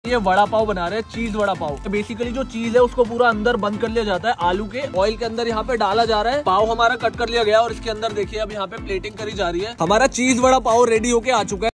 ये वड़ा पाव बना रहे हैं, चीज वड़ा पाव। तो बेसिकली जो चीज है उसको पूरा अंदर बंद कर लिया जाता है, आलू के ऑयल के अंदर यहाँ पे डाला जा रहा है। पाव हमारा कट कर लिया गया और इसके अंदर देखिए अब यहाँ पे प्लेटिंग करी जा रही है। हमारा चीज वड़ा पाव रेडी होके आ चुका है।